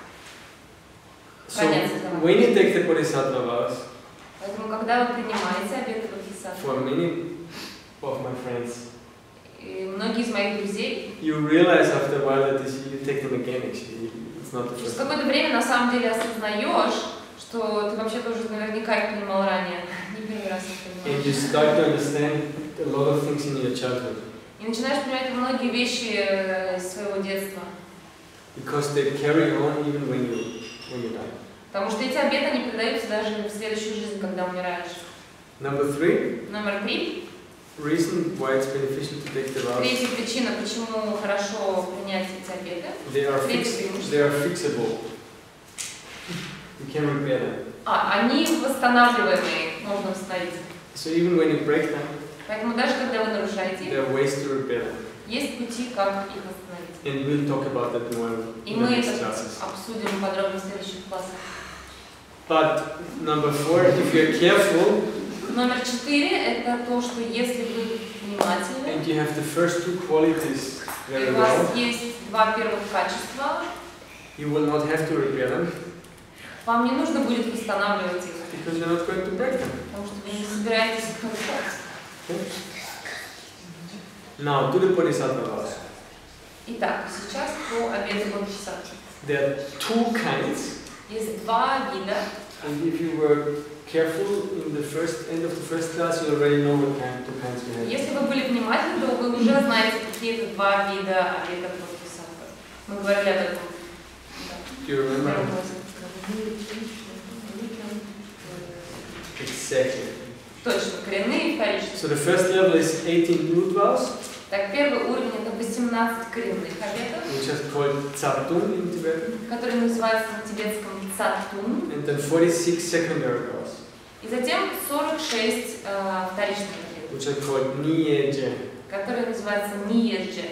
So when you take the bodhisattva vows, Поэтому, когда вы принимаете обеты бодхисаттвы, for many of my friends, и многие из моих друзей, you realize after a while that you take them again actually. It's not the через first. какое-то время на самом деле осознаешь, что ты вообще тоже наверняка их принимал ранее, не первый раз их And you принимаешь. start to understand a lot of things in your childhood. И начинаешь понимать многие вещи из своего детства. Because they carry on even when you die. Потому что эти обеты, они передаются даже в следующую жизнь, когда умираешь. Number 3, Номер 3. reason why it's beneficial to take the vows. Третья причина, почему хорошо принять эти обеты. They are Третье преимущество. fixable. You can repair them. Они восстанавливаемые, можно восстановить. So even when you break them, Поэтому даже когда вы нарушаете их, there are ways to repair them. есть пути, как их восстановить. And we'll talk about that more И in the мы next это classes. обсудим подробно в следующих классах. But number 4, if you're careful Номер 4 это то, что если вы внимательны, and you have the first 2 qualities и very у вас well, есть два первых качества, you will not have to repair them вам не нужно будет восстанавливать их, because you're not going to break them. потому что вы не собираетесь их нарушать. Okay? Now, to the bodhisattva vows. Итак, сейчас про обеты бодхисаттвы. There are 2 kinds, Есть два вида. and if you were careful in the end of the first class, you already know what 2 kinds we have. Если вы были внимательны, то вы уже знаете, какие это два вида обетов бодхисаттвы. Мы говорили об этом. Do you remember? Exactly. Точно, коренные и вторичные. So the first level is 18 root vows, Так, первый уровень это 18 коренных обетов, which is called Tsartung in Tibetan, которые называются на тибетском цатун, and then 46 secondary vows, и затем 46 вторичных обетов, which are called Niyeje. которые называются ниеджи.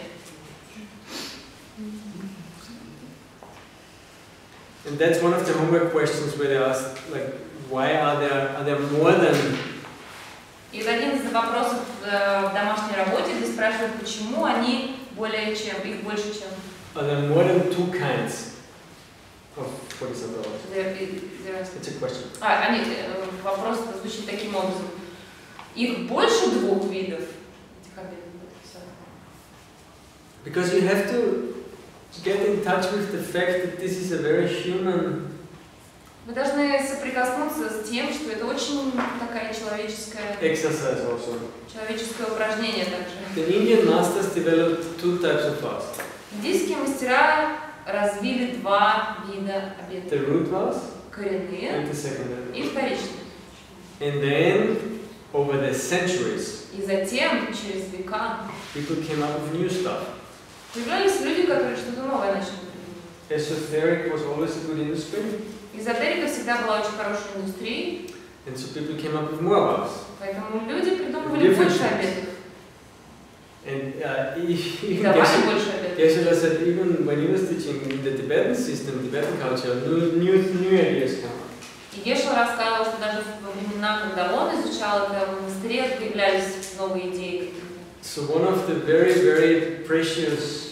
And that's one of the homework questions where they ask, like, why are there more than? И это один из вопросов в домашней работе, где спрашивают, почему они более чем, их больше, чем. Are there more than 2 kinds of bodhisattva vows? It's a question. Вопрос звучит таким образом. Их больше 2 видов этих обетов бодхисаттвы. Because you have to get in touch with the fact that this is a very human. Вы должны соприкоснуться с тем, что это очень такая человеческое Exercise also. упражнение также. The Indian masters developed 2 types of vows. Индийские мастера развили 2 вида обетов. The root vows Коренные and the secondary. и вторичные. And then, over the centuries, И затем, через века, people came up with new stuff. появлялись люди, которые что-то новое начали придумывать. Esoteric was always a good industry, Эзотерика всегда была очень хорошей индустрией, and so people came up with more vows. поэтому люди придумывали больше обетов. And И давали больше обетов. Yeshua said even when he was teaching in the Tibetan system, Tibetan culture, new ideas come up. И Гешел рассказывал, что даже во времена, когда он изучал это, в монастыре появлялись новые идеи какие-то. So one of the very, very precious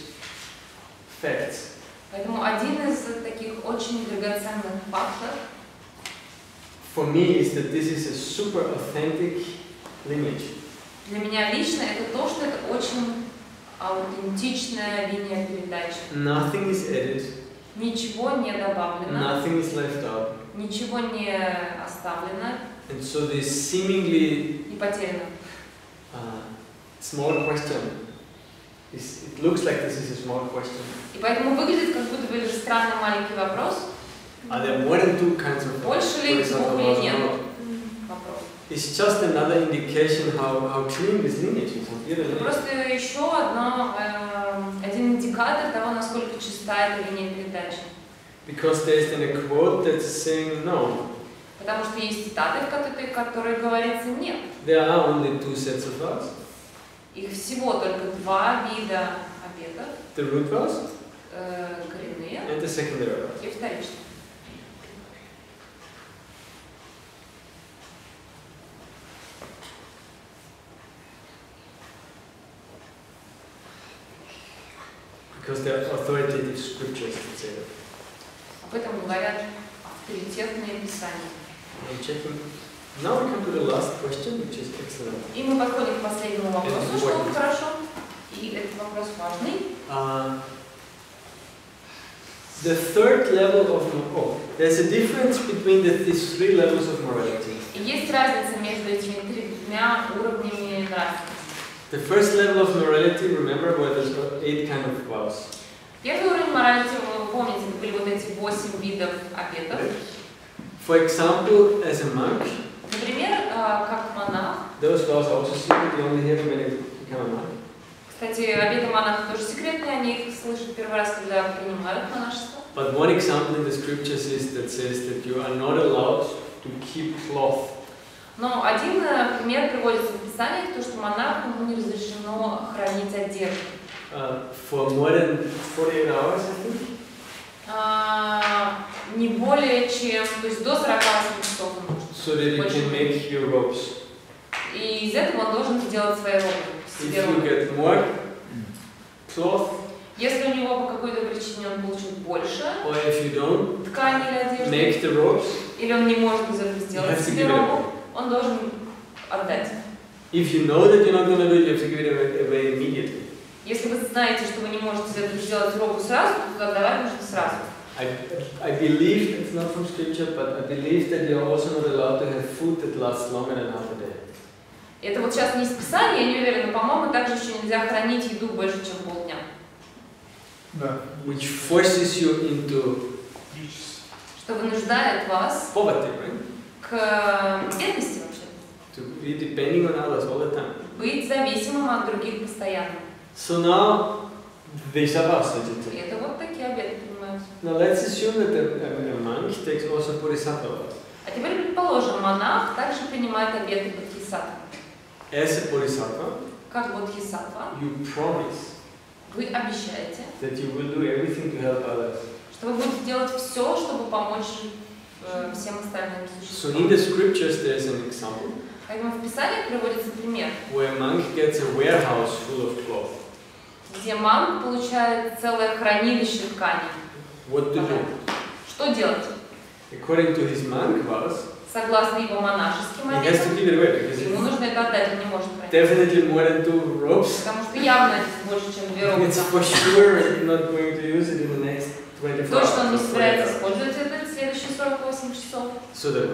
facts Поэтому один из таких очень драгоценных фактов for me is that this is a super authentic lineage. Для меня лично это то, что это очень аутентичная линия передачи. Nothing is added, Ничего не добавлено, nothing is left out. ничего не оставлено And so this seemingly и потеряно. small question, it looks like this is a small question. И поэтому выглядит, как будто бы это странный маленький вопрос. Are there more than two kinds of Больше ли двух или нет? Вопрос. It's just another indication how clean this lineage is. Это просто еще один индикатор того, насколько чиста эта линия передачи. Because there's then a quote that's saying no. Потому что есть цитаты, в которых говорится нет. There are only two sets of vows. Их всего только два вида обетов. The root vows Коренные and the secondary vows. и вторичные. Because there are authoritative scriptures that say that. Об этом говорят авторитетные писания. I'm checking. Now we come to the last question, which is excellent. И мы подходим к последнему вопросу, что хорошо. И этот вопрос важный. The third level of there's a difference between these three levels of morality. И есть разница между этими тремя уровнями нравственности. The first level of morality, remember, where there's 8 kind of vows. Первый уровень морали, вы помните, были вот эти 8 видов обетов. For example, as a monk, Например, как монах. those vows are also secret, you only hear them when you become a monk. Кстати, обеты монаха тоже секретные, они их слышат первый раз, когда принимают монашество. But one example in the scriptures is that says that you are not allowed to keep cloth. Но один пример приводится в Писании, то, что монаху не разрешено хранить одежду. For more than 48 hours, I think. Не более чем, то есть до 48 часов он может. So that you can make your robes. И из этого он должен сделать свои робы. If you get more cloth, если у него по какой-то причине он получил больше or if you don't ткани или одежды, make the robes, или он не может из этого сделать себе робу, он должен отдать. If you know that you're not going to do it, you have to give it away immediately. Если вы знаете, что вы не можете из этого сделать робу сразу, то отдавать нужно сразу. I believe, it's not from scripture, but I believe that you're also not allowed to have food that lasts longer than half a day. Это вот сейчас не из Писания, я не уверена, но, по-моему, также еще нельзя хранить еду больше, чем полдня. Да. Which forces you into Что вынуждает вас poverty, right? к бедности вообще. To be depending on others all the time. Быть зависимым от других постоянно. So now, these are vows that you И take. это вот такие обеты принимаются. Now let's assume that a monk takes also bodhisattva vows. А теперь, предположим, монах также принимает обеты бодхисаттвы. As a bodhisattva, Как бодхисаттва, you promise вы обещаете, that you will do everything to help others. что вы будете делать все, чтобы помочь всем остальным So существам. in the scriptures there is an example Поэтому в Писании приводится пример, where a monk gets a warehouse full of cloth. где монах получает целое хранилище тканей. What to do? Что делать? According to his monk vows, Согласно его монашеским he has to обетам, give it away because ему it's нужно это отдать, он не может хранить. definitely more than 2 robes. Потому что явно это больше, чем 2 робы. It's for sure not going to use it in the next 24 Точно он не hours. собирается использовать это в следующие 48 часов. So the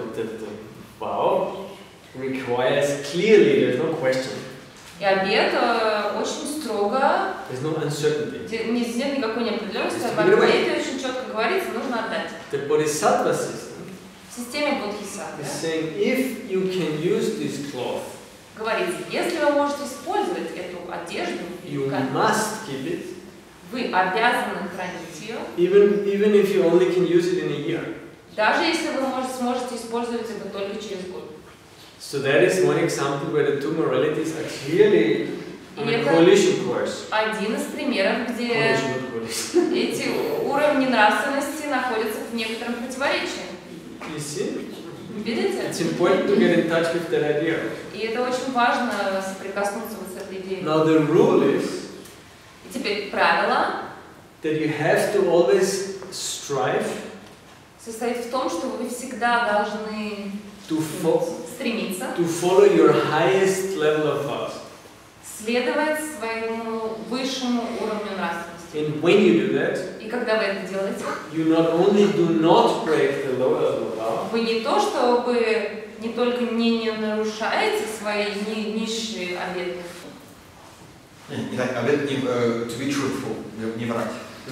vow requires clearly, there's no question, И обет очень строго, there's no uncertainty. здесь нет никакой неопределенности, об обете очень четко говорится, нужно отдать. The bodhisattva system В системе бодхисаттвы is saying if you can use this cloth, говорится, если вы можете использовать эту одежду, you must keep it, вы обязаны хранить ее, even if you only can use it in a year. даже если вы сможете использовать это только через год. So that is one example where the two moralities are clearly on a Это collision course. один из примеров, где Collision, not collision. эти уровни нравственности находятся в некотором противоречии. You see? Видите? It's important to get in touch with that idea. И это очень важно соприкоснуться вот с этой идеей. Now the rule is И теперь правило that you have to always strive состоит в том, что вы всегда должны стремиться to follow your highest level of thought. следовать своему высшему уровню нравственности. And when you do that, И когда вы это делаете, you not only do not break the lower level of thought, вы не то чтобы не только не нарушаете свои низшие обеты, Итак, обет to be truthful, не врать.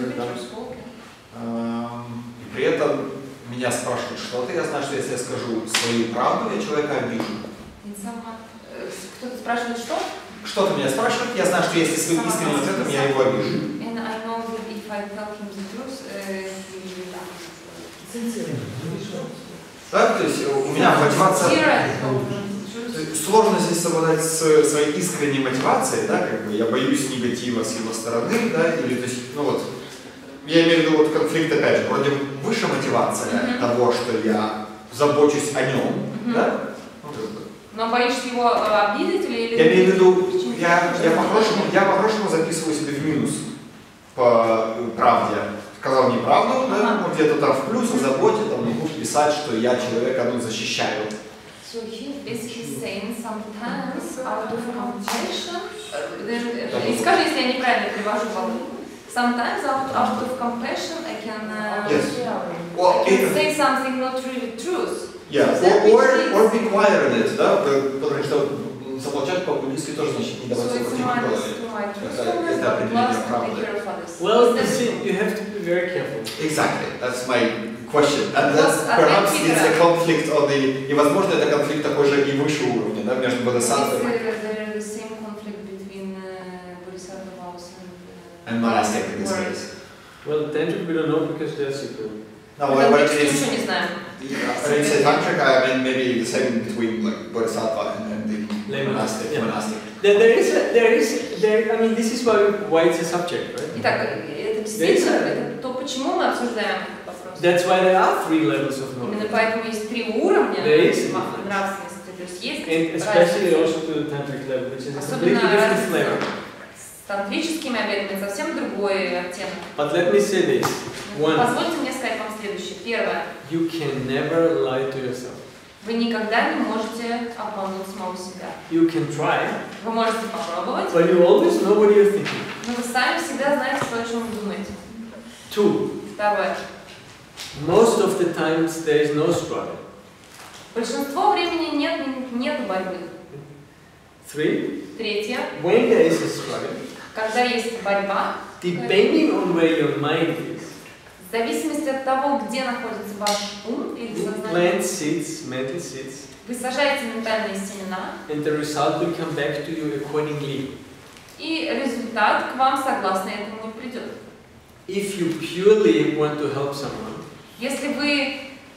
И при этом меня спрашивают что-то, я знаю, что если я скажу свою правду, я человека обижу. Кто-то спрашивает, что? Что-то меня спрашивает, я знаю, что если своим искренним ответом я его обижу. And I know that if I tell him the truth, Да, то есть у меня мотивация... Сложно здесь совладать с своей искренней мотивацией, да, как бы я боюсь негатива с его стороны, да, или то есть, ну вот, я имею в виду вот конфликт опять же, вроде выше мотивация того, что я забочусь о нем, да? Но боишься его обидеть или... Я имею в виду, я по-хорошему записываю себе в минус по правде. Сказал неправду, да, ну, где-то там в плюс, в заботе, там могу писать, что я человека защищаю. So he's basically saying sometimes out of compassion, и скажи, если я неправильно перевожу вам. Sometimes out of compassion I can say something not really truth. Yeah, or be quiet in it, да, потому что замолчать по-английски тоже значит не давать себе это определение правды. Well, you have to be very careful. Exactly, that's my question. And that's perhaps it's a conflict on the... И возможно это конфликт такой же и выше уровня, да, между бодхисаттвой and monastic in this case. Well, tantric we don't know because they're secret. No, what it is... Ничего не знаем. When you say tantric, I mean maybe the same between like bodhisattva and the monastic. Yeah. Monastic. I mean, this is why it's a subject, right? Итак, это действительно, это то, почему мы обсуждаем этот вопрос. That's why there are 3 levels of knowledge. Именно поэтому есть 3 уровня нравственности, то есть есть and especially also to the tantric level, which is a completely different flavor. С тантрическими обетами совсем другой оттенок. But let me say this. One, позвольте мне сказать вам следующее. Первое. You can never lie to yourself. Вы никогда не можете обмануть самого себя. You can try. Вы можете попробовать. But you always know what you're thinking. Но вы сами всегда знаете, о чем вы думаете. 2. Второе. Most of the times there is no struggle. Большинство времени нет борьбы. 3. Третье. When there is a struggle, когда есть борьба, depending on where your mind is, в зависимости от того, где находится ваш ум или сознание, plant seeds, mental seeds, вы сажаете ментальные семена, and the result will come back to you accordingly. И результат к вам согласно этому и придет. If you purely want to help someone, если вы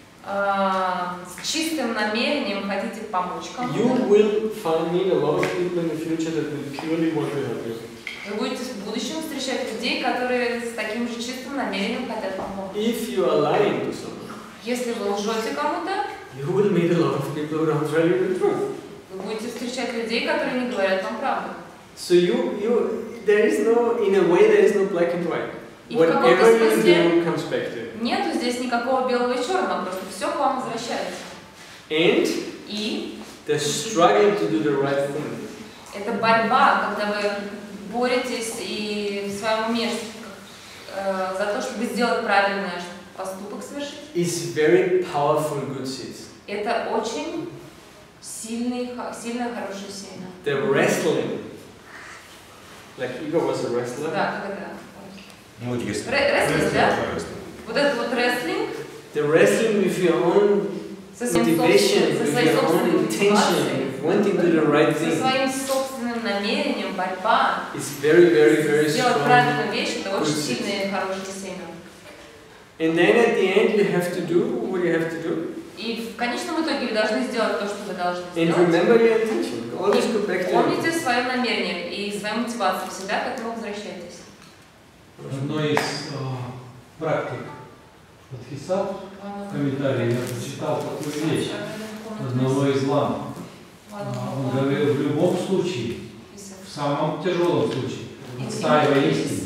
с чистым намерением хотите помочь кому-то, you will meet a lot of people in the future that will purely want to help you. Вы будете в будущем встречать людей, которые с таким же чистым намерением хотят помочь. If you are lying to someone, если вы лжете кому-то, you will meet a lot of people who don't tell you the truth. Вы будете встречать людей, которые не говорят вам правду. So there is no, in a way, there is no black and white. И в каком-то Whatever you смысле do comes back to you. нету здесь никакого белого и черного, просто все к вам возвращается. And И the struggle to do the right thing. Это борьба, когда вы боретесь и в своем уме за то, чтобы сделать правильный поступок совершить. Is very powerful good seeds. Это очень сильное хорошее семя. The wrestling, like Igor was a wrestler. Да, когда. Ну, интересно. Рестлинг, да? Вот этот вот рестлинг. The wrestling with your own motivation, with your own intention, wanting to do the right thing. Со своим собственным намерением, борьба. It's very, very, very Сделать strong. правильную вещь, это очень сильное и хорошее семя. And then at the end you have to do what you have to do. И в конечном итоге вы должны сделать то, что вы должны And сделать. remember your intention. Always go back to Помните свое намерение и свою мотивацию, всегда к этому возвращайтесь. Одно из практик бодхисаттв, в комментарии я прочитал такую вещь одного из лам. Он говорил, в любом случае, в самом тяжелом случае, отстаивай истину.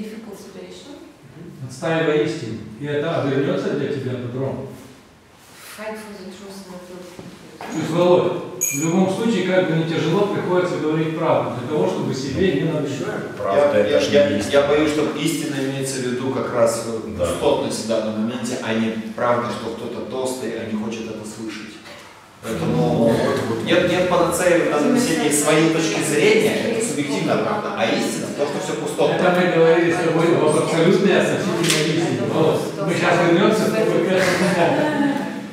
Отстаивай истину. И это обернется для тебя добром. Fight for the truth in the field. Чуть, Володь, в любом случае, как бы не тяжело, приходится говорить правду, для того, чтобы себе не навредить. Правда, это же не истина. Я боюсь, что истина имеется в виду как раз пустотность в данном моменте, а не правда, что кто-то толстый, а не хочет это слышать. Поэтому нет панацеи в донесении своей точки зрения, это субъективная правда, а истина то, что все пустотно. Это мы говорили с тобой об абсолютной относительной истине. Володь, мы сейчас вернемся к этому.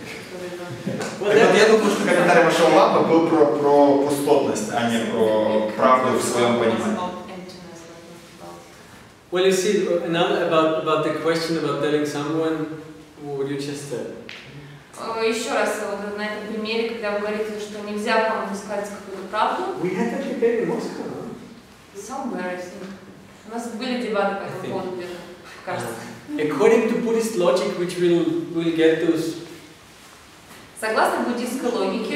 Я думаю, что комментарий вашего лампы был про пустотность, а не про правду в своем понимании. Well, you see, now about the question about telling someone what you just said. Еще раз, вот на этом примере, когда вы говорите, что нельзя кому-то сказать какую-то правду. We had that debate in Moscow, no? Somewhere, I think. У нас были дебаты по этому поводу, где-то, кажется. According to Buddhist logic, which we'll get to. Согласно буддийской логике,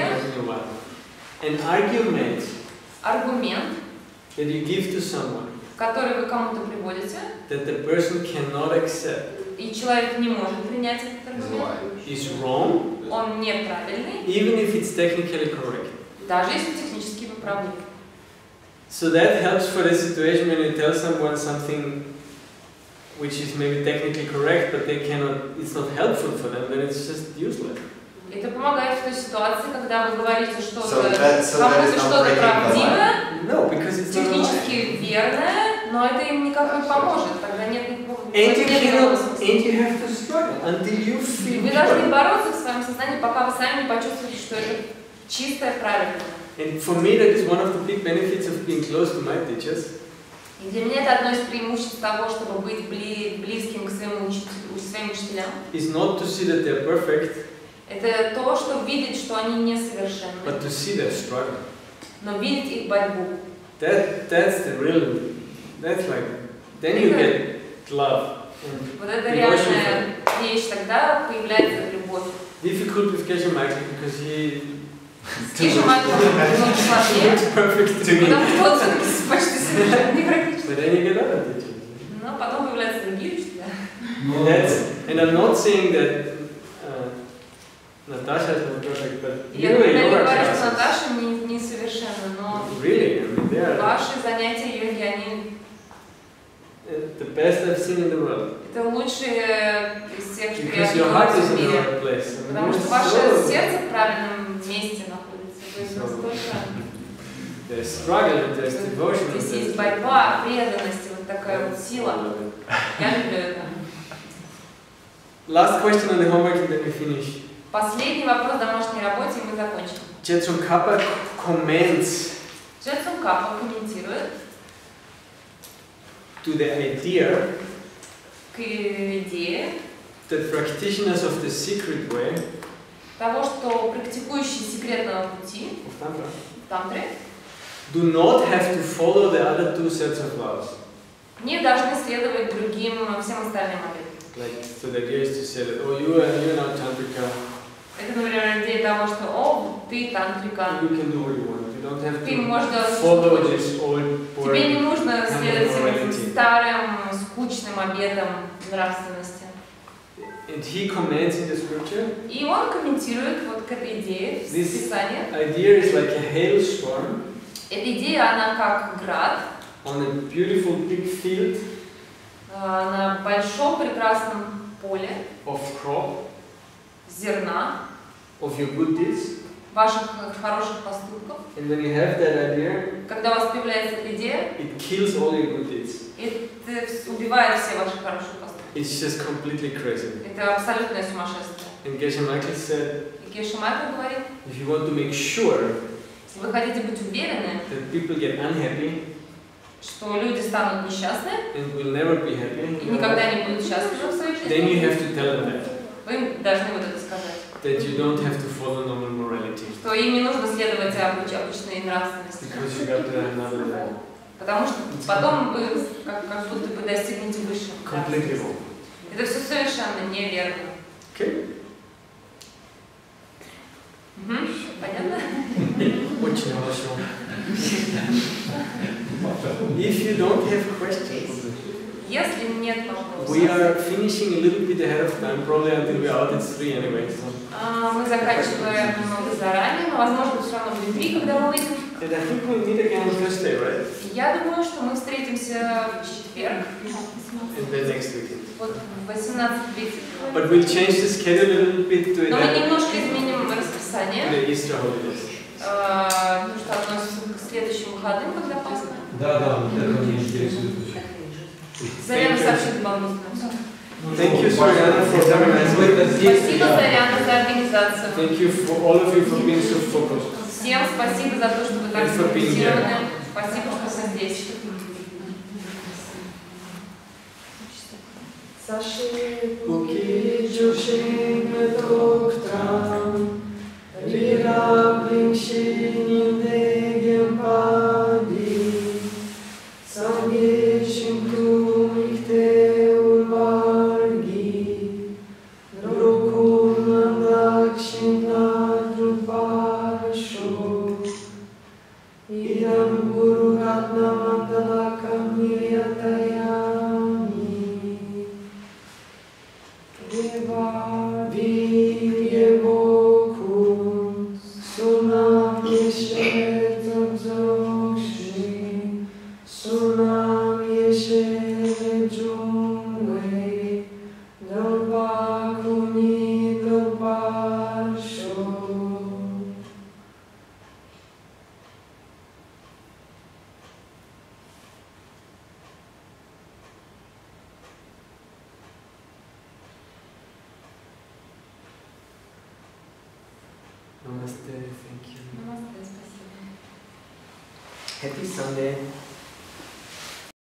an argument аргумент, that you give to someone, который вы кому-то приводите, that the person cannot accept, и человек не может принять этот аргумент, is wrong, он неправильный, even if it's technically correct. даже если технически вы правы. So that helps for the situation when you tell someone something which is maybe technically correct, but they cannot, it's not helpful for them, then it's just useless. Это помогает в той ситуации, когда вы говорите что-то, So кому-то что-то правдивое, No, because it's not технически верное, но это им никак не поможет, тогда нет никакого and смысла. you have to struggle until you feel Вы должны бороться в своем сознании, пока вы сами не почувствуете, что это чистое, правильное. And for me, that is one of the big benefits of being close to my teachers. И для меня это одно из преимуществ того, чтобы быть близким к своим учителям. Is not to see that they're perfect, Это то, что видеть, что они несовершенны, but to see their struggle. но видеть их борьбу. That's the real. That's like. Then you get love. And Вот это реальная вещь, тогда появляется любовь. difficult with Geshe Michael because he. С Geshe Michael немного сложнее, It's perfect to me. потому что он все-таки почти совершенный практически. But then you get other teachers. Но потом появляются другие учителя. And I'm not saying that Natasha is not perfect, but Я you не and your говорю, что classes. Наташа несовершенна, но Really, I mean, they are ваши занятия йоги, они the best I've seen in the world. это лучшие из всех, что я Because your видела heart is в in the мире. right place. I mean, Потому что you're ваше so- сердце в правильном месте находится. То есть настолько There's struggle, there's devotion. здесь есть there's- борьба, преданность, вот такая вот сила. Я люблю это. Last question on the homework and then we finish. Последний вопрос в домашней работе, и мы закончим. Jetsun Kappa comments Jetsun Kappa комментирует to the idea к идее that practitioners of the secret way того, что практикующие секретного пути of Tantra в тантре do not have to follow the other two sets of laws. не должны следовать другим всем остальным обетам. Like, so the idea is to say that, oh, you're now Tantrika, Это, например, идея того, что «О, ты тантрика, you can do what you want. You don't have ты можешь делать, to что follow хочешь». this old Тебе не boring. нужно следовать всем этим morality. старым, скучным обетам нравственности. And he comments in the scripture, И он комментирует вот к этой идее в This Писании. idea is like a hailstorm Эта идея, она как град on a beautiful big field на большом прекрасном поле of crop зерна, of your good deeds. ваших хороших поступков. And when you have that idea, Когда у вас появляется эта идея, it kills all your good deeds. это убивает все ваши хорошие поступки. It's just completely crazy. Это абсолютное сумасшествие. And Geshe Michael said, И Geshe Michael говорит, if you want to make sure если вы хотите быть уверены, that people get unhappy что люди станут несчастны and will never be happy, и никогда не будут счастливы в своей then you жизни, have to tell them that. вы им должны вот это сказать. That you don't have to follow normal morality. Что им не нужно следовать обычной нравственности. Because you got to another level. Потому что потом вы как будто бы достигнете высшего. Completely wrong. Это все совершенно неверно. Okay? Понятно? Очень хорошо. If you don't have questions, Если нет вопросов, We are finishing a little bit ahead of time, probably until we're out it's 3 anyway. So. мы заканчиваем немного заранее, но возможно все равно будет 3, когда мы выйдем. And I think we'll meet again on Thursday, right? Я думаю, что мы встретимся в четверг. And then next weekend. Вот в 18:30. But we'll change the schedule a little bit to Но мы 11 немножко изменим расписание, the Easter holidays. потому что относится к следующим выходным, когда Пасха. Да, вот это меня интересует очень. Заряна сообщит дополнительно. Thank you, Soriana, for organizing. Спасибо, Заряна, за организацию. Thank you for all of you for being so focused. Всем спасибо за то, что вы так сфокусированы. Спасибо, что вы здесь. Саши пуки джушиме доктрам, Лира блиншинин дегем пади, Сагешин кумихте урварги, Рукун надакшин надрубашу, Идам гуругатна мандалакам нирятаями. Дева вие боку, сунам ешерцам зокши, сунам ешер джунгвей, дорбаку ни дорбашо. Namaste, thank you. Namaste, спасибо. Happy Sunday.